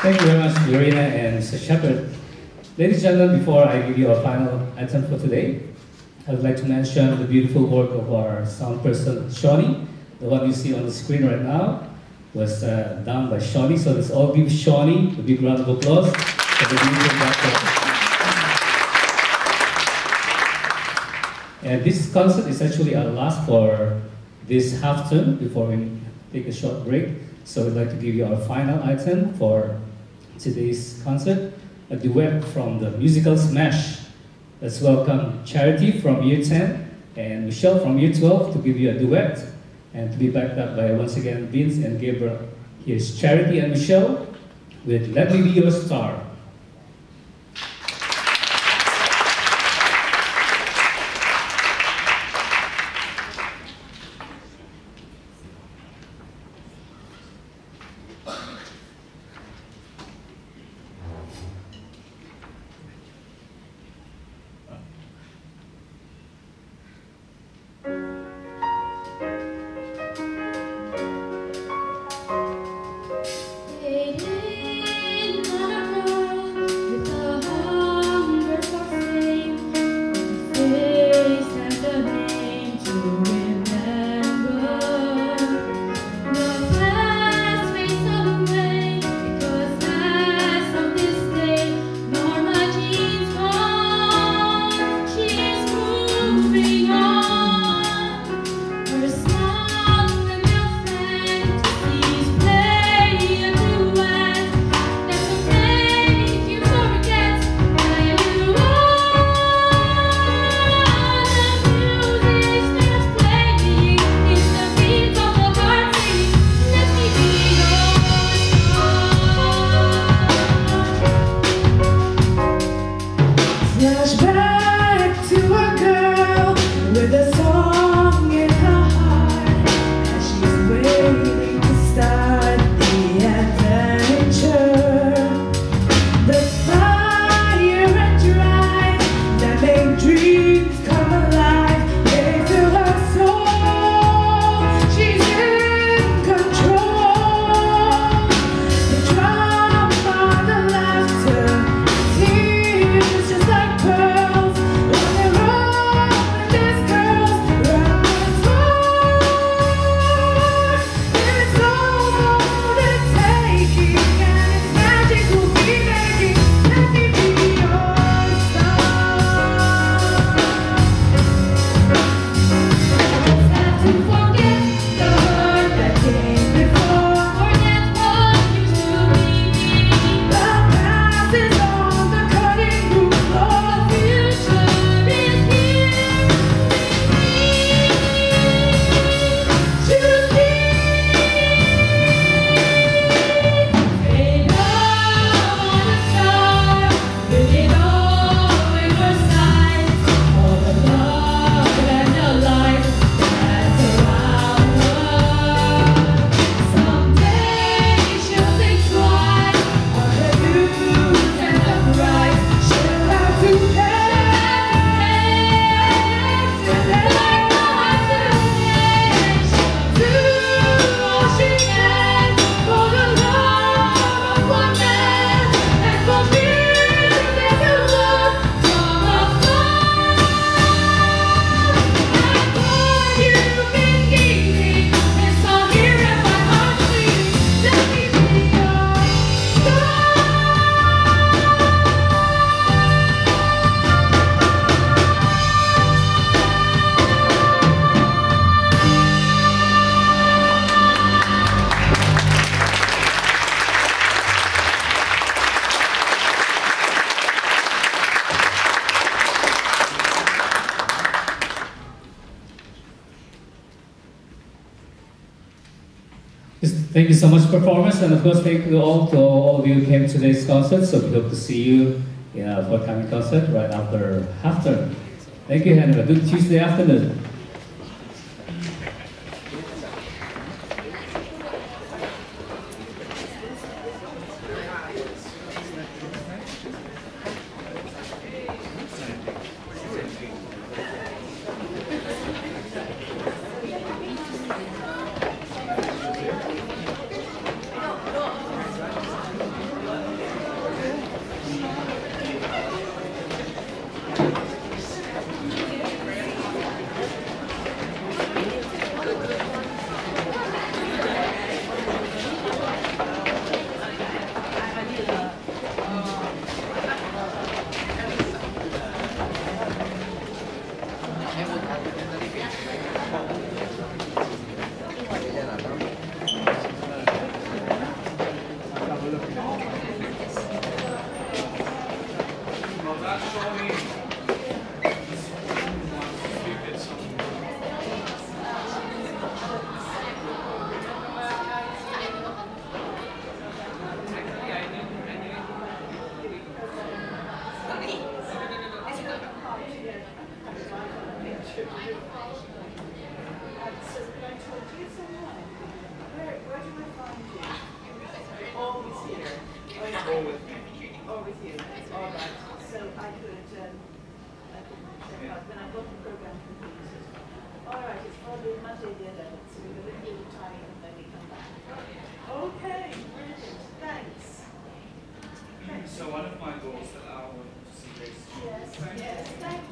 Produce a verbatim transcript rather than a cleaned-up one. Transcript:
Thank you very much, Lorena and Mister Shepard. Ladies and gentlemen, before I give you our final item for today, I would like to mention the beautiful work of our sound person, Shawnee. The one you see on the screen right now was uh, done by Shawnee. So let's all give Shawnee a big round of applause for the beautiful work. And this concert is actually our last for this half term before we take a short break. So we'd like to give you our final item for today's concert, a duet from the musical Smash. Let's welcome Charity from year ten and Michelle from year twelve to give you a duet and to be backed up by once again Vince and Gabriel. Here's Charity and Michelle with Let Me Be Your Star. Thank you so much for performance, and of course thank you all to all of you who came to today's concert. So we hope to see you in a forthcoming concert right after half term. Thank you and have a good Tuesday afternoon. Or with me. Or with you. All right. So I could, um, I could check out when I've got the program completed. All right, it's probably Monday the eleventh, so we've a little bit of time and then we come back. Okay, brilliant. Thanks. Okay. So one of my goals that I want to see is Yes, yes, thank